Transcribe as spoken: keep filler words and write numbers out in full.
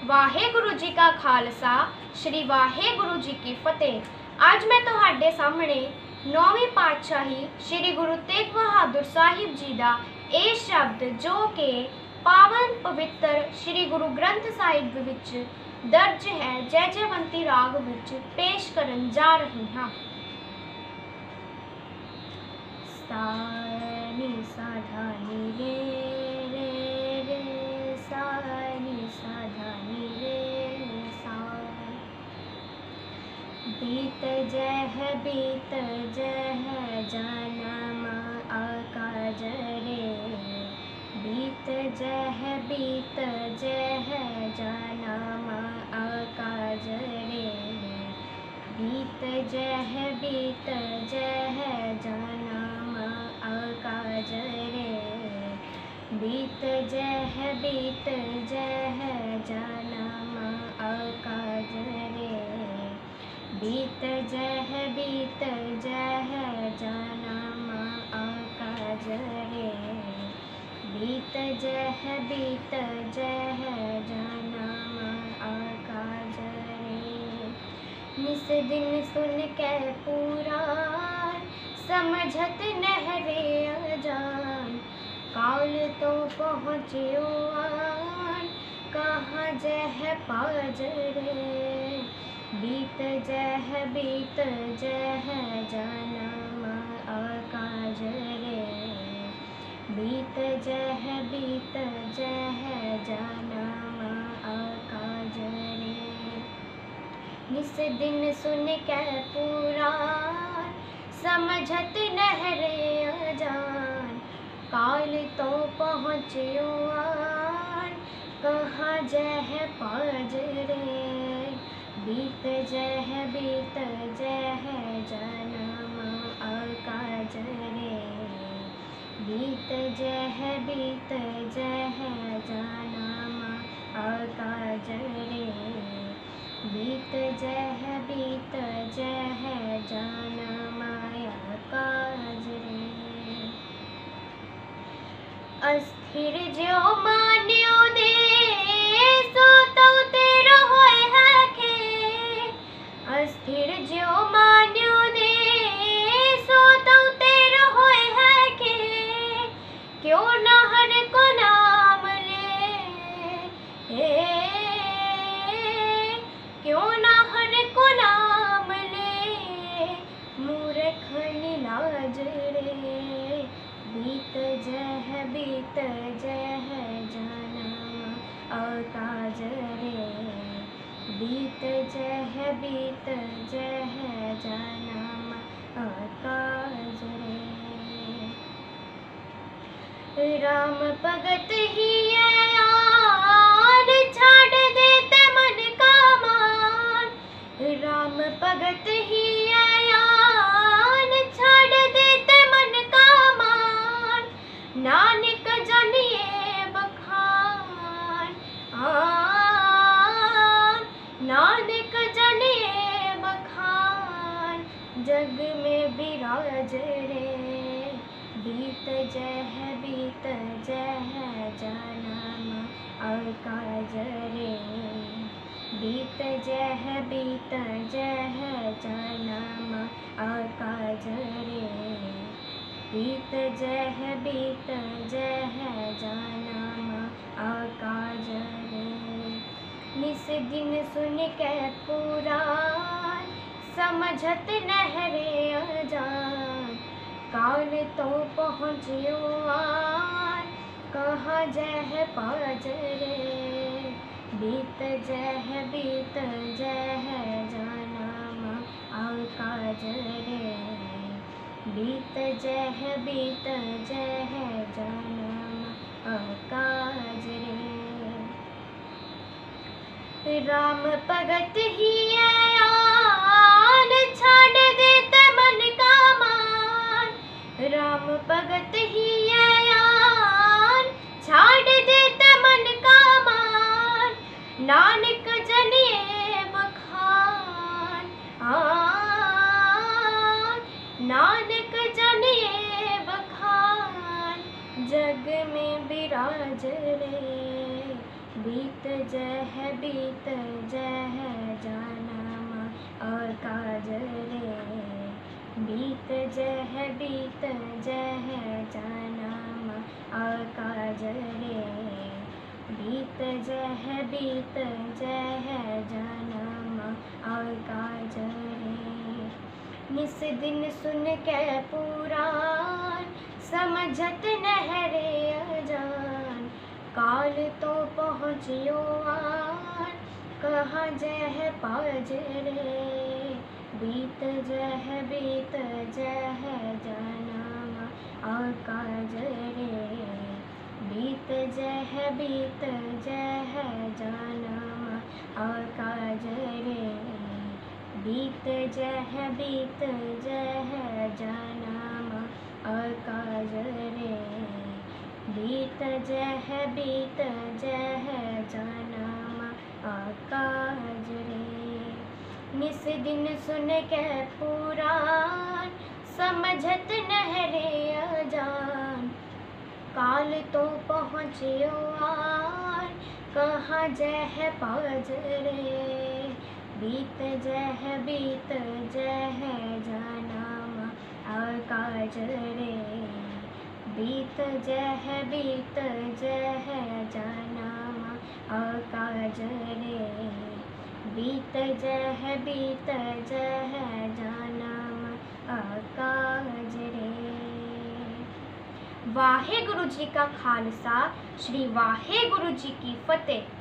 वाहेगुरु जी का खालसा श्री वाहेगुरु जी की फतेह। आज मैं तुहाडे सामने नौवीं पातशाही श्री गुरु तेग बहादुर साहिब जी का ये शब्द जो कि पावन पवित्र श्री गुरु ग्रंथ साहिब विच दर्ज है जय जयवंती राग विच पेश करन जा रही हाँ। सा नी सा धा नी रे रे रे सा नी सा धा नी रे सा। बीत जह बीत जह जनम अकाज रे बीत जह बीत जह जनम अकाज रे बीत जह बीत जह जनम अकाज रे बीत जह बीत जह जनम अकाज रे बीत जह बीत जह जनम अकाज रे बीत जह बीत जह जनम अकाज रे। निस दिन सुन के पुराण समझत नहरे अजान काल तो पहुँच्यो आन कहाँ जह पाज रे बीत जह बीत जह जनम अकाज रे बीत जह बीत जह जनम अकाज रे। निस दिन सुन के पुराण समझत नहरे अजान काल तो पहुँच्यो आन कहाँ जह पाज रे बीत जह बीत जह जनम अकाज रे बीत जह बीत जह जनम अकाज रे बीत जह बीत जह जनम अकाज रे। अस्थिर जो मान्यो दे सो तो तेरो होय है खे अस्थिर जो मान्यो दे सो तो तेरो होय है खे क्यों न हर को नाम ले ए, क्यों न हर को नाम ले मूर्ख निलाज रे बीत जह बीत जह जनम अकाज रे बीत जह बीत जह जनम अकाज रे। राम भगत ही यार छाड़ देते मन का मान राम भगत ही यार छाड़ देते मन का मान नानक जनिए बखान आन नानक जनिए बखान जग में बिराज रे बीत जह बीत जह जनम अकाज रे बीत जह बीत जह जनम अकाज रे बीत जह बीत जह जनम अकाज रे। निस दिन सुन के पुराण समझत नहरे अजान काल तो पहुँच्यो आन कहाँ जह पाज रे बीत जह बीत जह जनम अकाज रे बीत जह बीत जह जनम अकाज रे। राम भगत ही यान छाड़ देते मन का मान राम भगत ही यान छाड़ देते मन का मान नानक जनिए बखान आन नानक जनिए बखान जग में बिराज रे बीत जय बीत जय जानम और काज रे, बीत जय बीत जय जानम और काज रे, बीत जय बीत जय जानम और काज रे। निस दिन सुन के पुराण समझत नहरे अजान, काल तो पहुँचियो आन कहाँ जय पाज रे, बीत जय बीत जय जानम और काज रे, बीत जय बीत जय जानम और काज रे, बीत जय बीत जय जानम और काज रे, बीत जय बीत जय जानम और काज रे। निस दिन सुन के पुराण समझत नहरे अजान, काल तो पहुँचियो आन कहाँ जय पाज रे, बीत जय बीत जय जानम और काज रे, बीत जय बीत जय जानम और काज रे, बीत जय बीत जय जानम और काज रे। वाहे गुरु जी का खालसा, श्री वाहे गुरु जी की फतेह।